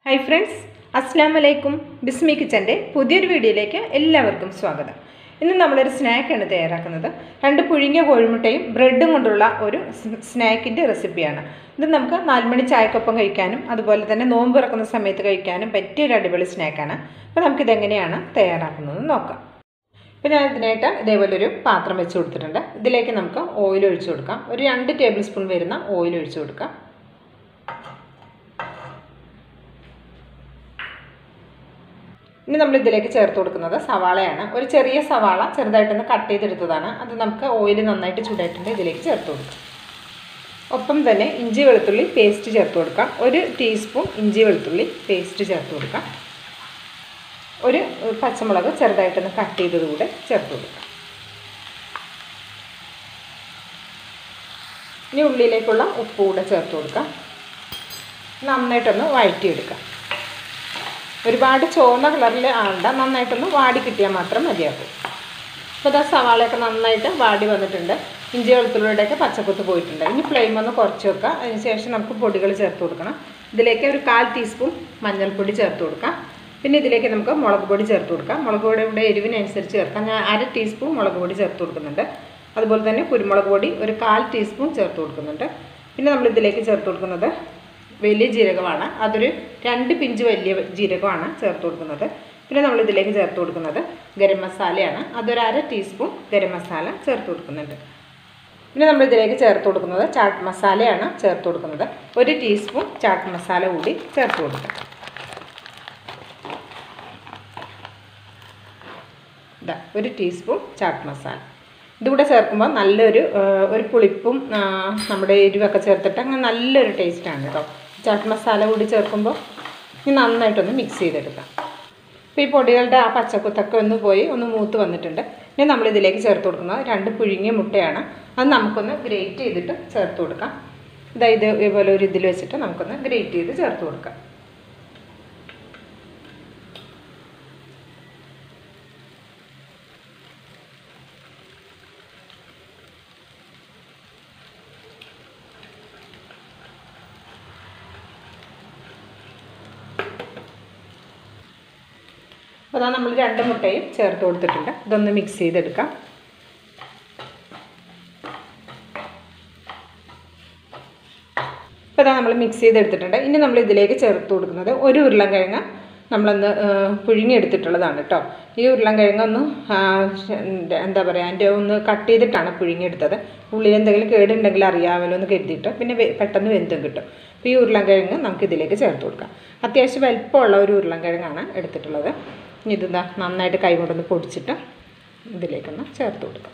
Hi friends, Assalamu alaikum. Bismi Kitchende പുതിയൊരു വീഡിയോയിലേക്ക് എല്ലാവർക്കും സ്വാഗതം. ഇന്ന് നമ്മൾ ഒരു സ്നാക്ക് ആണ് തയ്യാറാക്കുന്നത്. രണ്ട് പുഴുങ്ങിയ കോഴിമുട്ടയും ബ്രെഡും കൊണ്ടുള്ള ഒരു സ്നാക്കിന്റെ റെസിപ്പിയാണ്. ഇത് നമുക്ക് 4 മണി ചായക്കൊപ്പം കഴിക്കാനും അതുപോലെ തന്നെ നോമ്പ് തുറക്കുന്ന സമയത്ത് കഴിക്കാനും പറ്റിയ ഒരു അടിപൊളി സ്നാക്കാണ്. അപ്പോൾ നമുക്ക് ഇത് എങ്ങനെയാണ് തയ്യാറാക്കുന്നത് നോക്കാം. അപ്പോൾ ഞാൻ ഇതിനായിട്ട് ഇതേപോലെ ഒരു പാത്രം വെച്ച് കൊടുത്തിട്ടുണ്ട്. ഇതിലേക്ക് നമുക്ക് ഓയിൽ ഒഴിച്ചു കൊടുക്കാം. ഒരു 2 ടേബിൾ സ്പൂൺ വരുന്ന ഓയിൽ ഒഴിച്ചു കൊടുക്കാം. ഇനി നമ്മൾ ഇതിലേക്ക് ചേർത്ത് കൊടുക്കുന്നത് സവാളയാണ്. ഒരു ചെറിയ സവാള ചെറുതായിട്ടൊന്ന് കട്ട് ചെയ്തെടുത്തതാണ്. അത് നമുക്ക് ഓയിൽ നന്നായിട്ട് ചൂടായിട്ടുണ്ട് ഇതിലേക്ക് ചേർത്ത് കൊടുക്കാം. ഒപ്പം തന്നെ ഇഞ്ചി വെളുത്തുള്ളി പേസ്റ്റ് ചേർത്ത് കൊടുക്കാം. 1 ടീസ്പൂൺ ഇഞ്ചി വെളുത്തുള്ളി പേസ്റ്റ് ചേർത്ത് കൊടുക്കാം. ഒരു പച്ചമുളക് ചെറുതായിട്ടൊന്ന് കട്ട് ചെയ്തതുകൂടെ ചേർത്ത് കൊടുക്കാം. ഇനി ഉള്ളിലേക്കുള്ള ഉപ്പ് കൂടെ ചേർത്ത് കൊടുക്കാം. നന്നായിട്ടൊന്ന് വഴറ്റിയെടുക്കാം. ഒരുപാട് ചുവന്ന കളറിൽ ആണ്ട, നന്നായിട്ടൊന്ന് വാടി കിട്ടിയാൽ മാത്രം മതിയാകും. അപ്പോൾ ഇതാ സവാളയൊക്കെ നന്നായിട്ട് വാടി വന്നിട്ടുണ്ട്. ഇഞ്ചി വെളുത്തുള്ളിയുടെയൊക്കെ പച്ചക്കുത്ത് പോയിട്ടുണ്ട്. ഇനി ഫ്ലെയിം ഒന്ന് കുറച്ച് വെക്കുക. അതിനുശേഷം നമുക്ക് പൊടികൾ ചേർത്ത് കൊടുക്കണം. ഇതിലേക്ക് ഒരു 1/4 ടീസ്പൂൺ മഞ്ഞൾപ്പൊടി ചേർത്ത് കൊടുക്കാം. പിന്നെ ഇതിലേക്ക് നമുക്ക് മുളക് പൊടി ചേർത്ത് കൊടുക്കാം. മുളക് പൊടിയുടെ എരിവിനനുസരിച്ച് ചേർക്കാം. ഞാൻ 1/2 ടീസ്പൂൺ മുളക് പൊടി ചേർത്ത് കൊടുക്കുന്നുണ്ട്. അതുപോലെ തന്നെ കുരുമുളക് പൊടി ഒരു 1/4 ടീസ്പൂൺ ചേർത്ത് കൊടുക്കുന്നുണ്ട്. പിന്നെ നമ്മൾ ഇതിലേക്ക് ചേർത്ത് കൊടുക്കുന്നത് വലിയ ജീരകമാണ്. അതൊരു 2 പിഞ്ച് വലിയ ജീരകമാണ് ചേർത്ത് കൊടുക്കുന്നത്. പിന്നെ നമ്മൾ ഇതിലേക്ക് ചേർത്ത് കൊടുക്കുന്നത് ഗരം മസാലയാണ്. അതൊരു 1/2 ടീസ്പൂൺ ഗരം മസാല ചേർത്ത് കൊടുക്കുന്നുണ്ട്. പിന്നെ നമ്മൾ ഇതിലേക്ക് ചേർത്ത് കൊടുക്കുന്നത് ചാട്ട് മസാലയാണ് ചേർത്ത് കൊടുക്കുന്നത്. 1 ടീസ്പൂൺ ചാട്ട് മസാല കൂടി ചേർത്ത് കൊടുക്കുക. ഇതാ 1 ടീസ്പൂൺ ചാട്ട് മസാല ഇതുകൂടെ ചേർക്കുമ്പോൾ നല്ലൊരു പുളിപ്പും നമ്മുടെ എരിവൊക്കെ ചേർത്തിട്ട് അങ്ങനെ നല്ലൊരു ടേസ്റ്റാണ് കേട്ടോ. ചാട്ട് മസാല കൂടി ചേർക്കുമ്പോൾ ഇനി നന്നായിട്ടൊന്ന് മിക്സ് ചെയ്തെടുക്കാം. അപ്പോൾ ഈ പൊടികളുടെ ആ പച്ചക്കുത്തൊക്കെ ഒന്ന് പോയി ഒന്ന് മൂത്ത് വന്നിട്ടുണ്ട്. ഇനി നമ്മളിതിലേക്ക് ചേർത്ത് കൊടുക്കുന്നത് 2 പുഴുങ്ങിയ മുട്ടയാണ്. അത് നമുക്കൊന്ന് ഗ്രേറ്റ് ചെയ്തിട്ട് ചേർത്ത് കൊടുക്കാം. ഇതുപോലെ ഒരു ഇതിൽ വെച്ചിട്ട് നമുക്കൊന്ന് ഗ്രേറ്റ് ചെയ്ത് ചേർത്ത് കൊടുക്കാം. അപ്പോൾ അതാ നമ്മൾ 2 മുട്ടയും ചേർത്ത് കൊടുത്തിട്ടുണ്ട്. ഇതൊന്ന് മിക്സ് ചെയ്തെടുക്കാം. അപ്പോൾ അതാ നമ്മൾ മിക്സ് ചെയ്തെടുത്തിട്ടുണ്ട്. ഇനി നമ്മൾ ഇതിലേക്ക് ചേർത്ത് കൊടുക്കുന്നത് 1 ഉരുളൻകിഴങ്ങ് നമ്മളൊന്ന് പുഴുങ്ങിയെടുത്തിട്ടുള്ളതാണ് കേട്ടോ. ഈ ഉരുളൻകിഴങ്ങ് ഒന്ന് എന്താ പറയുക, അതിൻ്റെ ഒന്ന് കട്ട് ചെയ്തിട്ടാണ് പുഴുങ്ങിയെടുത്തത്. ഉള്ളിൽ എന്തെങ്കിലും കേടുണ്ടെങ്കിൽ അറിയാമല്ലോ എന്ന് കരുതിയിട്ട് പിന്നെ പെട്ടെന്ന് വെന്തും കിട്ടും. അപ്പോൾ ഈ ഉരുളൻകിഴങ്ങ് നമുക്കിതിലേക്ക് ചേർത്ത് കൊടുക്കാം. അത്യാവശ്യം വലിപ്പമുള്ള ഒരു ഉരുളൻകിഴങ്ങാണ് എടുത്തിട്ടുള്ളത്. ഇനി ഇതെന്താ നന്നായിട്ട് കൈ കൊണ്ടൊന്ന് പൊടിച്ചിട്ട് ഇതിലേക്കൊന്ന് ചേർത്ത് കൊടുക്കാം.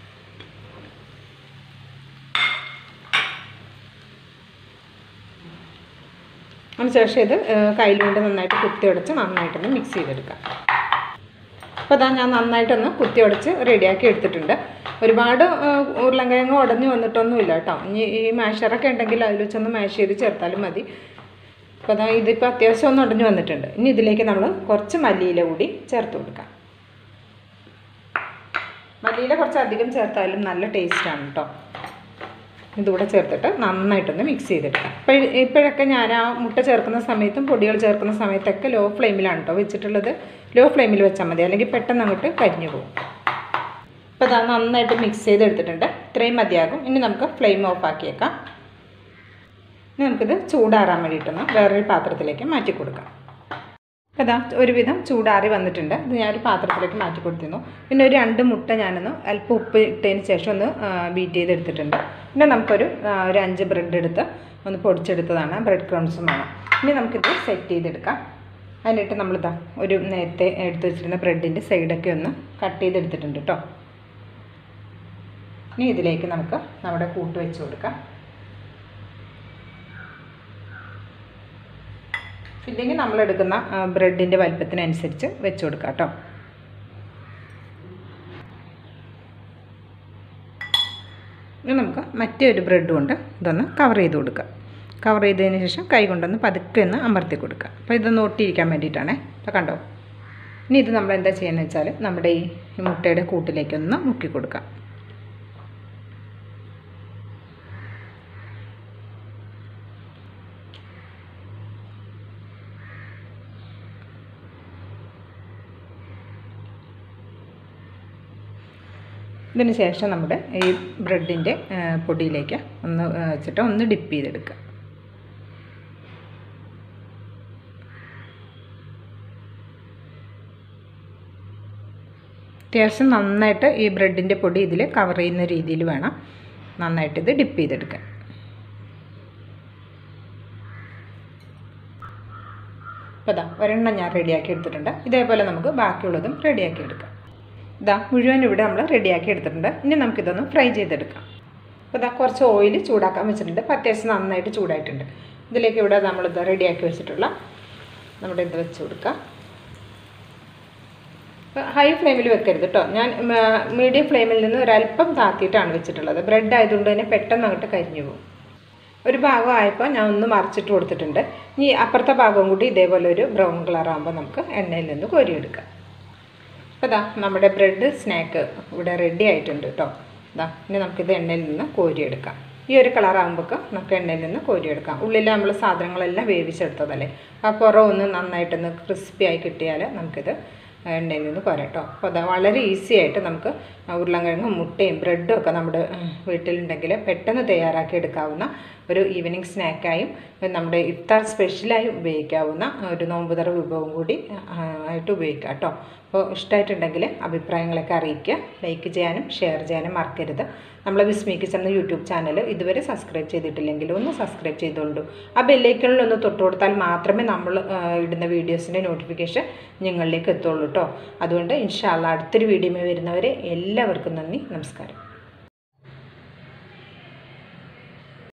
അതിനുശേഷം ഇത് കയ്യിലുകൊണ്ട് നന്നായിട്ട് കുത്തി ഉടച്ച് നന്നായിട്ടൊന്ന് മിക്സ് ചെയ്തെടുക്കാം. അപ്പോൾ അതാ ഞാൻ നന്നായിട്ടൊന്ന് കുത്തി ഉടച്ച് റെഡിയാക്കി എടുത്തിട്ടുണ്ട്. ഒരുപാട് ഉരുളൻകിഴങ്ങ് ഉടഞ്ഞ് വന്നിട്ടൊന്നുമില്ല കേട്ടോ. ഇനി ഈ മാഷറൊക്കെ ഉണ്ടെങ്കിൽ അതിൽ വെച്ചൊന്ന് മാഷ് ചെയ്ത് ചേർത്താലും മതി. അപ്പോൾ അതാ ഇതിപ്പോൾ അത്യാവശ്യം ഒന്ന് ഉടഞ്ഞ് വന്നിട്ടുണ്ട്. ഇനി ഇതിലേക്ക് നമ്മൾ കുറച്ച് മല്ലിയില കൂടി ചേർത്ത് കൊടുക്കാം. മല്ലിയില കുറച്ച് അധികം ചേർത്താലും നല്ല ടേസ്റ്റാണ് കേട്ടോ. ഇതുകൂടെ ചേർത്തിട്ട് നന്നായിട്ടൊന്ന് മിക്സ് ചെയ്തെടുക്കാം. ഇപ്പോഴൊക്കെ ഞാൻ ആ മുട്ട ചേർക്കുന്ന സമയത്തും പൊടികൾ ചേർക്കുന്ന സമയത്തൊക്കെ ലോ ഫ്ലെയിമിലാണ് കേട്ടോ വെച്ചിട്ടുള്ളത്. ലോ ഫ്ലെയിമിൽ വെച്ചാൽ മതി, അല്ലെങ്കിൽ പെട്ടെന്ന് അങ്ങോട്ട് കരിഞ്ഞു പോകും. അപ്പോൾ അത് നന്നായിട്ട് മിക്സ് ചെയ്തെടുത്തിട്ടുണ്ട്. ഇത്രയും മതിയാകും. ഇനി നമുക്ക് ഫ്ലെയിം ഓഫ് ആക്കിയേക്കാം. ഇനി നമുക്കിത് ചൂടാറാൻ വേണ്ടിയിട്ടൊന്ന് വേറൊരു പാത്രത്തിലേക്ക് മാറ്റി കൊടുക്കാം. അപ്പോൾ അതാ ഒരുവിധം ചൂടാറി വന്നിട്ടുണ്ട്. ഇത് ഞാനൊരു പാത്രത്തിലേക്ക് മാറ്റി കൊടുത്തിരുന്നു. പിന്നെ ഒരു 2 മുട്ട ഞാനൊന്ന് അല്പം ഉപ്പ് ഇട്ടതിന് ശേഷം ഒന്ന് ബീറ്റ് ചെയ്തെടുത്തിട്ടുണ്ട്. പിന്നെ നമുക്കൊരു 5 ബ്രെഡ് എടുത്ത് ഒന്ന് പൊടിച്ചെടുത്തതാണ്. ബ്രെഡ് ക്രംസും വേണം. ഇനി നമുക്കിത് സെറ്റ് ചെയ്തെടുക്കാം. അതിനായിട്ട് നമ്മളിതാ ഒരു നേരത്തെ എടുത്ത് വെച്ചിരുന്ന ബ്രെഡിൻ്റെ സൈഡൊക്കെ ഒന്ന് കട്ട് ചെയ്തെടുത്തിട്ടുണ്ട് കേട്ടോ. ഇനി ഇതിലേക്ക് നമുക്ക് നമ്മുടെ കൂട്ട് വെച്ച് കൊടുക്കാം. ഫില്ലിങ് നമ്മളെടുക്കുന്ന ബ്രെഡിൻ്റെ വലിപ്പത്തിനനുസരിച്ച് വെച്ച് കൊടുക്കാം കേട്ടോ. ഇനി നമുക്ക് മറ്റൊരു ബ്രെഡ് കൊണ്ട് ഇതൊന്ന് കവർ ചെയ്ത് കൊടുക്കാം. കവർ ചെയ്തതിന് ശേഷം കൈ കൊണ്ടൊന്ന് പതുക്കെ ഒന്ന് അമർത്തി കൊടുക്കുക. അപ്പോൾ ഇതൊന്ന് ഒട്ടിയിരിക്കാൻ വേണ്ടിയിട്ടാണേ. അപ്പോൾ കണ്ടോ. ഇനി ഇത് നമ്മൾ എന്താ ചെയ്യുന്നത് വെച്ചാൽ നമ്മുടെ ഈ മുട്ടയുടെ കൂട്ടിലേക്കൊന്ന് മുക്കി കൊടുക്കാം. ഇതിന് ശേഷം നമ്മുടെ ഈ ബ്രെഡിൻ്റെ പൊടിയിലേക്ക് ഒന്ന് വെച്ചിട്ട് ഒന്ന് ഡിപ്പ് ചെയ്തെടുക്കുക. അത്യാവശ്യം നന്നായിട്ട് ഈ ബ്രെഡിൻ്റെ പൊടി ഇതിൽ കവർ ചെയ്യുന്ന രീതിയിൽ വേണം നന്നായിട്ട് ഇത് ഡിപ്പ് ചെയ്തെടുക്കാൻ. അപ്പോൾ ഇതാ ഒരെണ്ണം ഞാൻ റെഡിയാക്കി എടുത്തിട്ടുണ്ട്. ഇതേപോലെ നമുക്ക് ബാക്കിയുള്ളതും റെഡിയാക്കി എടുക്കാം. ഇതാ മുഴുവൻ ഇവിടെ നമ്മൾ റെഡിയാക്കി എടുത്തിട്ടുണ്ട്. ഇനി നമുക്കിതൊന്ന് ഫ്രൈ ചെയ്തെടുക്കാം. അപ്പോൾ ഇതാ കുറച്ച് ഓയിൽ ചൂടാക്കാൻ വെച്ചിട്ടുണ്ട്. അപ്പോൾ അത്യാവശ്യം നന്നായിട്ട് ചൂടായിട്ടുണ്ട്. ഇതിലേക്ക് ഇവിടെ നമ്മളിത് റെഡിയാക്കി വെച്ചിട്ടുള്ള നമ്മുടെ ഇത് വെച്ച് കൊടുക്കാം. ഹൈ ഫ്ലെയിമിൽ വെക്കരുത് കേട്ടോ. ഞാൻ മീഡിയം ഫ്ലെയിമിൽ നിന്ന് ഒരല്പം താത്തിയിട്ടാണ് വെച്ചിട്ടുള്ളത്. ബ്രെഡ് ആയതുകൊണ്ട് തന്നെ പെട്ടെന്ന് അങ്ങോട്ട് കരിഞ്ഞു പോകും. ഒരു ഭാഗം ആയപ്പോൾ ഞാൻ ഒന്ന് മറിച്ചിട്ട് കൊടുത്തിട്ടുണ്ട്. ഇനി അപ്പുറത്തെ ഭാഗവും കൂടി ഇതേപോലെ ഒരു ബ്രൗൺ കളറാകുമ്പോൾ നമുക്ക് എണ്ണയിൽ നിന്ന് കോരിയെടുക്കാം. അപ്പോൾ ഇതാ നമ്മുടെ ബ്രെഡ് സ്നാക്ക് ഇവിടെ റെഡി ആയിട്ടുണ്ട് കേട്ടോ. ഇതാ ഇനി നമുക്കിത് എണ്ണയിൽ നിന്ന് കോരിയെടുക്കാം. ഈ ഒരു കളറാകുമ്പോൾ നമുക്ക് എണ്ണയിൽ നിന്ന് കോരിയെടുക്കാം. ഉള്ളിൽ നമ്മൾ സാധനങ്ങളെല്ലാം വേവിച്ചെടുത്തതല്ലേ, ആ പുറം ഒന്ന് നന്നായിട്ടൊന്ന് ക്രിസ്പി ആയി കിട്ടിയാൽ നമുക്കിത് എണ്ണയിൽ നിന്ന് കോരട്ടോ. അപ്പോൾ അത് വളരെ ഈസി ആയിട്ട് നമുക്ക് ഉരുളൻകിഴങ്ങും മുട്ടയും ബ്രെഡും ഒക്കെ നമ്മുടെ വീട്ടിലുണ്ടെങ്കിൽ പെട്ടെന്ന് തയ്യാറാക്കി എടുക്കാവുന്ന ഒരു ഈവനിങ് സ്നാക്കായും നമ്മുടെ ഇഫ്താർ സ്പെഷ്യലായും ഉപയോഗിക്കാവുന്ന ഒരു നോമ്പുതറ വിഭവം കൂടി ആയിട്ട് ഉപയോഗിക്കാം കേട്ടോ. അപ്പോൾ ഇഷ്ടമായിട്ടുണ്ടെങ്കിൽ അഭിപ്രായങ്ങളൊക്കെ അറിയിക്കുക. ലൈക്ക് ചെയ്യാനും ഷെയർ ചെയ്യാനും മറക്കരുത്. നമ്മളെ വിസ്മി കിച്ചൺ എന്ന യൂട്യൂബ് ചാനൽ ഇതുവരെ സബ്സ്ക്രൈബ് ചെയ്തിട്ടില്ലെങ്കിൽ ഒന്ന് സബ്സ്ക്രൈബ് ചെയ്തോളൂ. ആ ബെല്ലൈക്കണിലൊന്ന് തൊട്ട് കൊടുത്താൽ മാത്രമേ നമ്മൾ ഇടുന്ന വീഡിയോസിൻ്റെ നോട്ടിഫിക്കേഷൻ നിങ്ങളിലേക്ക് എത്തുള്ളൂ കേട്ടോ. അതുകൊണ്ട് ഇൻഷാ അല്ലാഹ് അടുത്തൊരു വീഡിയോയിൽ വരുന്നവരെ എല്ലാവർക്കും നന്ദി, നമസ്കാരം.